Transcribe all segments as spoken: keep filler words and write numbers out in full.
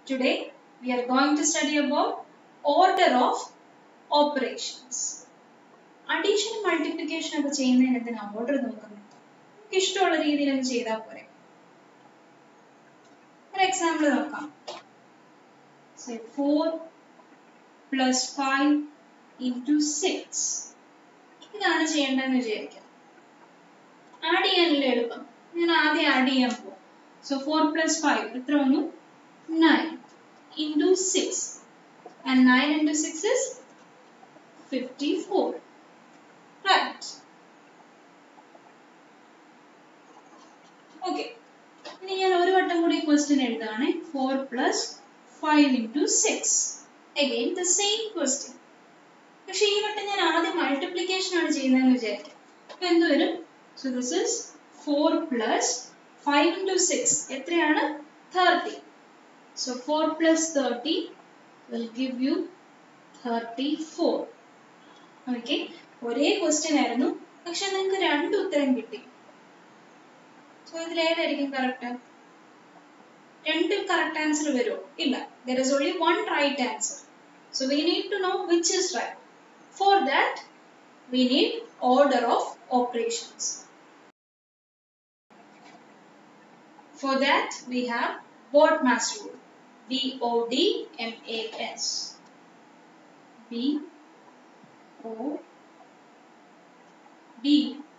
Today we are going to study about order of operations. Addition and multiplication ഒക്കെ ചെയ്യുന്നതിന് എന്തിനാ order നോക്കുന്നത്? നമുക്ക് ഇഷ്ടമുള്ള രീതിയിൽ അങ്ങ് ചെയ്താൽ പോരെ. ഒരു എക്സാമ്പിൾ നോക്കാം. Say four plus five into six. ഇതാണ് ചെയ്യേണ്ടതെന്ന് വിചാരിക്കാം. ആഡ് ചെയ്യാനുള്ള എളുപ്പം. ഞാൻ ആദ്യം ആഡ് ചെയ്യാൻ പോകും. So four plus five എത്ര വന്നു? nine into six. And nine into six is fifty-four. Right. Okay. ഇനി ഞാൻ ഒരു വട്ടം കൂടി question എഴുതാണ്. four plus five into six. Again the same question. പക്ഷേ ഈ വട്ടം ഞാൻ ആദ്യം multiplication ആണ് ചെയ്യുന്നതെന്ന് വിചാരിക്കാം. അപ്പോൾ എന്ത് വരും? So this is four plus five into six. എത്രയാണ്? thirty. So four plus thirty will give you thirty-four. Okay. ഒരേ question ആയിരുന്നു. പക്ഷേ നിങ്ങൾക്ക് രണ്ട് ഉത്തരം കിട്ടി. So ഇതിൽ ഏതായിരിക്കും correct? രണ്ടും correct answer വരുമോ? ഇല്ല. There is only one right answer. So we need to know which is right. For that, we need order of operations. For that, we have BODMAS rule. B O D M A S. B O D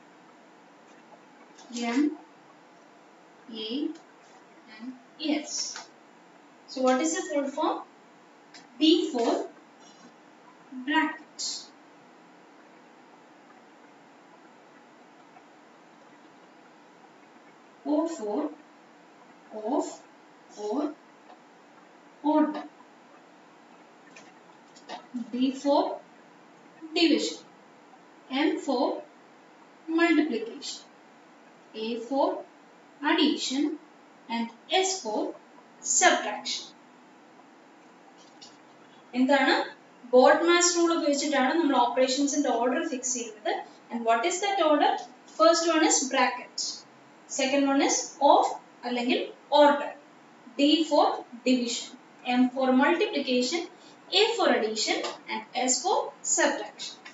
M A and S. So what is the full form? B for bracket. O for of or order. D for division. M for multiplication. A for addition and S for subtraction. എന്താണ്? BODMAS rule ഉപയോഗിച്ചിട്ടാണ് നമ്മൾ ഓപ്പറേഷൻസിന്റെ order fix ചെയ്യുന്നത്. And what is that order? First one is bracket. Second one is of അല്ലെങ്കിൽ order. D for division. M for multiplication. A for addition and S for subtraction.